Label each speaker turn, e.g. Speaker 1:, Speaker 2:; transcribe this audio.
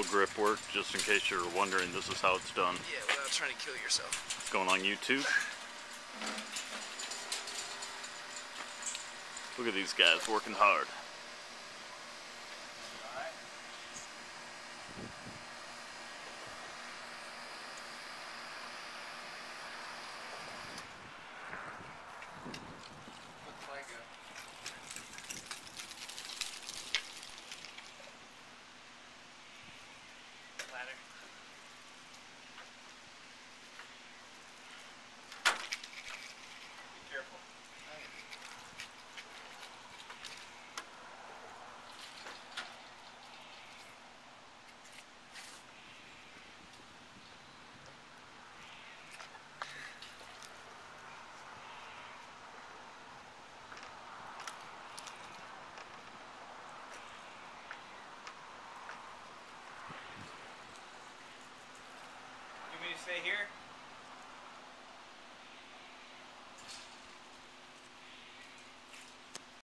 Speaker 1: grip work, just in case you're wondering, this is how it's done.
Speaker 2: Yeah, without trying to kill yourself.
Speaker 1: It's going on YouTube. Look at these guys working hard.
Speaker 2: You want me to stay here?